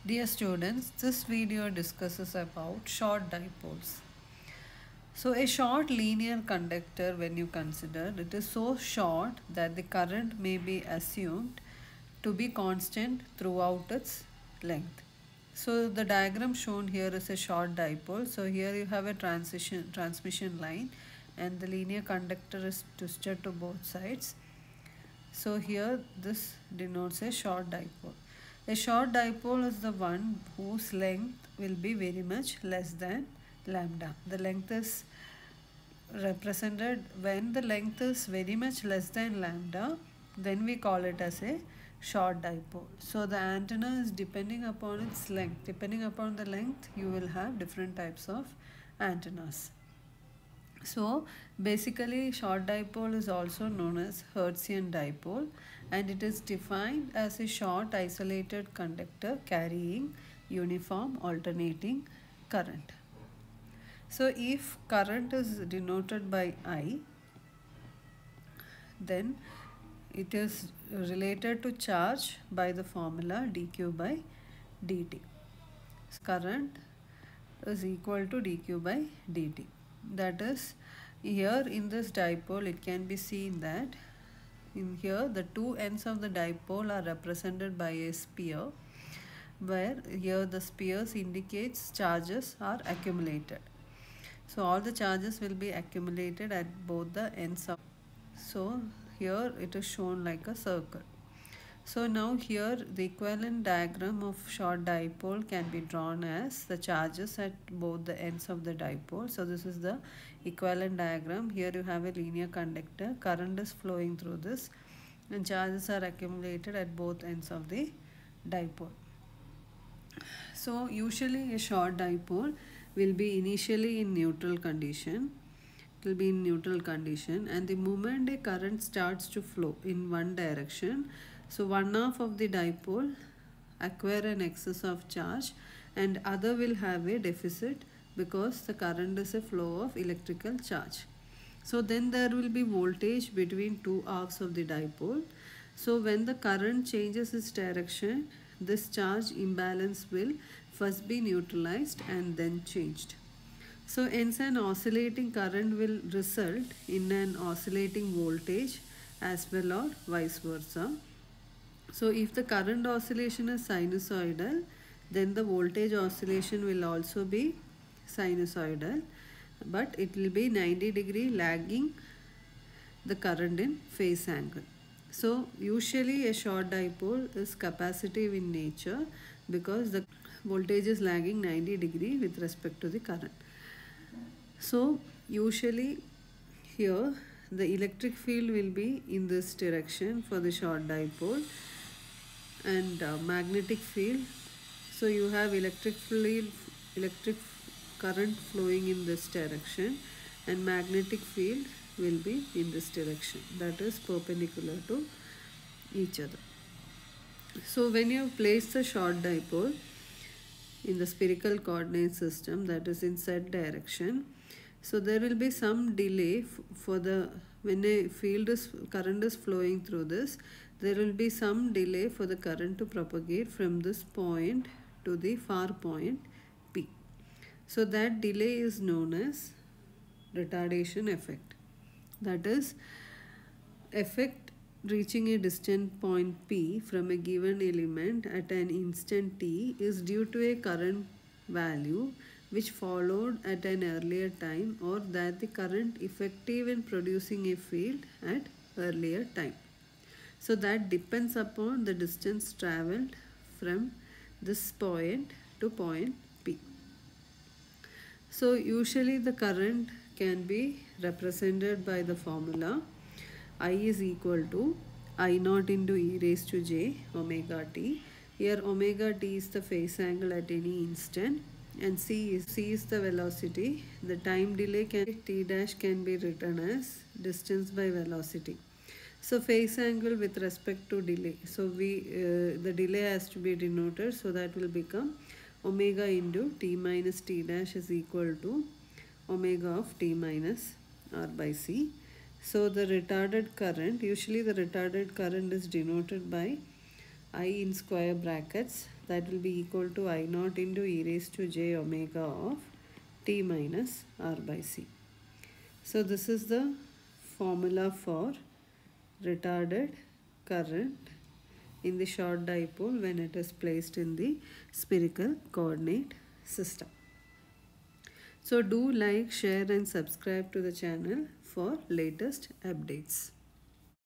Dear students, this video discusses about short dipoles. So a short linear conductor, when you consider, it is so short that the current may be assumed to be constant throughout its length. So the diagram shown here is a short dipole. So here you have a transmission line and the linear conductor is twisted to both sides. So here this denotes a short dipole. A short dipole is the one whose length will be very much less than lambda. The length is represented when the length is very much less than lambda, then we call it as a short dipole. So the antenna is depending upon its length. Depending upon the length, you will have different types of antennas. So basically short dipole is also known as Hertzian dipole, and it is defined as a short isolated conductor carrying uniform alternating current. So if current is denoted by I, then it is related to charge by the formula dq by dt. Current is equal to dq by dt. That is, here in this dipole it can be seen that in here the two ends of the dipole are represented by a sphere, where here the spheres indicates charges are accumulated. So all the charges will be accumulated at both the ends of. So here it is shown like a circle. So now here the equivalent diagram of short dipole can be drawn as the charges at both the ends of the dipole. So this is the equivalent diagram. Here you have a linear conductor, current is flowing through this and charges are accumulated at both ends of the dipole. So usually a short dipole will be initially in neutral condition. It will be in neutral condition, and the moment a current starts to flow in one direction, so one half of the dipole acquire an excess of charge and other will have a deficit because the current is a flow of electrical charge. So then there will be voltage between two halves of the dipole. So when the current changes its direction, this charge imbalance will first be neutralized and then changed. So hence an oscillating current will result in an oscillating voltage as well or vice versa. So if the current oscillation is sinusoidal, then the voltage oscillation will also be sinusoidal, but it will be 90-degree lagging the current in phase angle. So usually a short dipole is capacitive in nature because the voltage is lagging 90-degree with respect to the current. So usually here the electric field will be in this direction for the short dipole, and magnetic field, so you have electric current flowing in this direction, and magnetic field will be in this direction, that is perpendicular to each other. So when you place the short dipole in the spherical coordinate system, that is in z direction, so there will be some delay for the when a current is flowing through this, there will be some delay for the current to propagate from this point to the far point P. So that delay is known as retardation effect. That is, effect reaching a distant point P from a given element at an instant t is due to a current value which followed at an earlier time, or that the current effective in producing a field at earlier time. So that depends upon the distance travelled from this point to point P. So usually the current can be represented by the formula I is equal to I naught into e raised to j omega t. Here omega t is the phase angle at any instant, and c is the velocity. The time delay t dash can be written as distance by velocity. So phase angle with respect to delay. So the delay has to be denoted, so that will become omega into t minus t dash is equal to omega of t minus r by c. So the retarded current, usually the retarded current is denoted by I in square brackets, that will be equal to I naught into e raised to j omega of t minus r by c. So this is the formula for retarded current in the short dipole when it is placed in the spherical coordinate system. So do like, share and subscribe to the channel for latest updates.